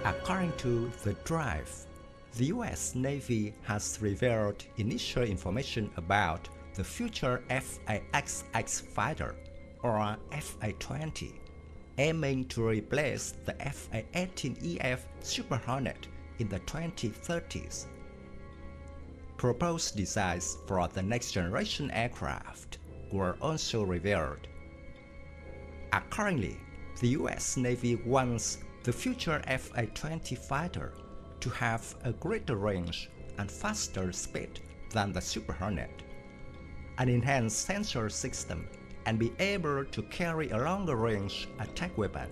According to Thedrive, the US Navy has revealed initial information about the future F/A-XX fighter, or F/A-20, aiming to replace the F/A-18E Super Hornet in the 2030s. Proposed designs for the next-generation aircraft were also revealed. Accordingly, the US Navy wants the future F/A-20 fighter to have a greater range and faster speed than the Super Hornet, an enhanced sensor system, and be able to carry a longer range attack weapon.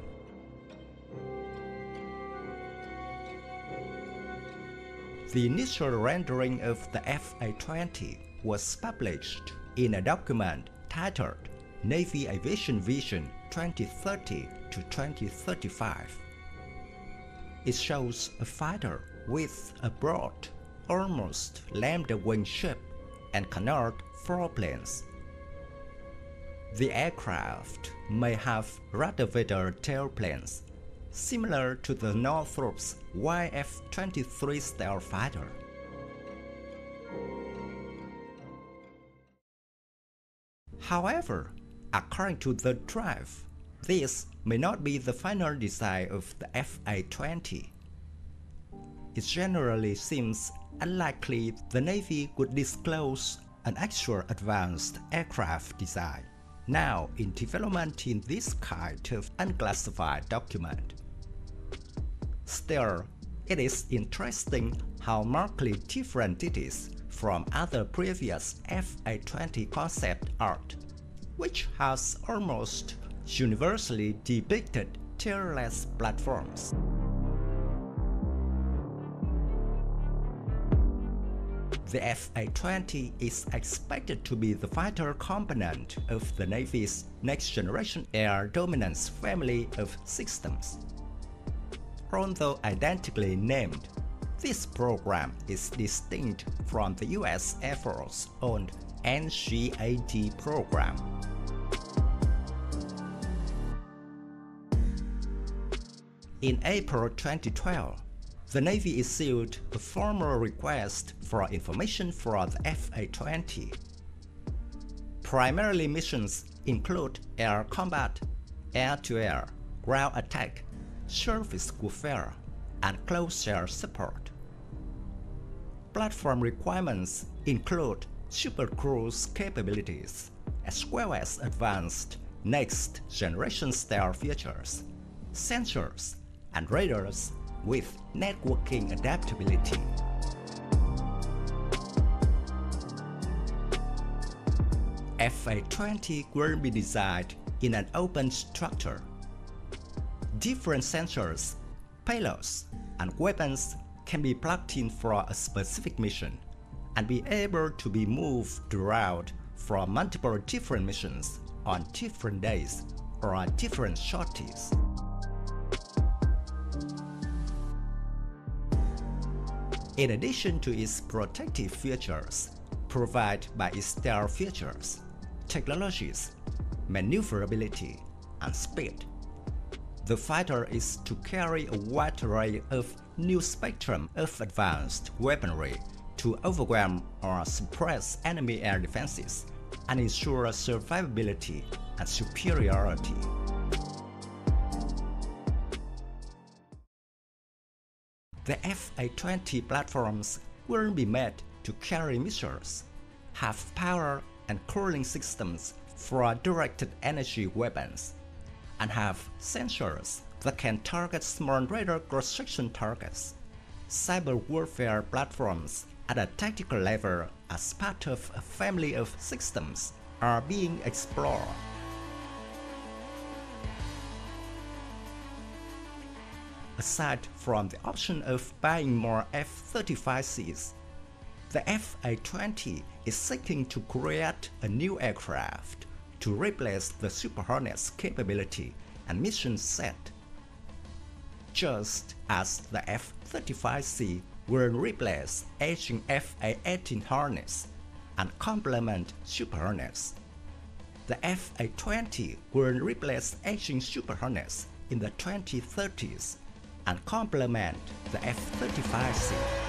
The initial rendering of the F/A-20 was published in a document titled Navy Aviation Vision 2030 to 2035. It shows a fighter with a broad, almost lambda wing shape and canard foreplanes. The aircraft may have rudder-wader tailplanes, similar to the Northrop's YF-23 style fighter. However, according to Thedrive, this may not be the final design of the F/A-20. It generally seems unlikely the Navy would disclose an actual advanced aircraft design now in development in this kind of unclassified document. Still, it is interesting how markedly different it is from other previous F/A-20 concept art, which has almost universally depicted tailless platforms. The F/A-20 is expected to be the vital component of the Navy's next-generation air dominance family of systems. Although identically named, this program is distinct from the US Air Force-owned NGAD program. In April 2012, the Navy issued a formal request for information for the F/A-20. Primarily missions include air combat, air-to-air, ground attack, surface warfare, and close air support. Platform requirements include super cruise capabilities, as well as advanced next-generation style features, sensors, and radars with networking adaptability. F/A-20 will be designed in an open structure. Different sensors, payloads, and weapons can be plugged in for a specific mission and be able to be moved around from multiple different missions on different days or on different sorties. In addition to its protective features provided by its stealth features, technologies, maneuverability, and speed, the fighter is to carry a wide array of new spectrum of advanced weaponry to overwhelm or suppress enemy air defenses and ensure survivability and superiority. The F/A-20 platforms will be made to carry missiles, have power and cooling systems for directed energy weapons, and have sensors that can target small radar cross-section targets. Cyber warfare platforms at a tactical level as part of a family of systems are being explored. Aside from the option of buying more F-35Cs, the F/A-20 is seeking to create a new aircraft to replace the Super Hornet's capability and mission set. Just as the F-35C will replace aging F/A-18 Hornets and complement Super Hornets, the F/A-20 will replace aging Super Hornets in the 2030s and complement the F-35C.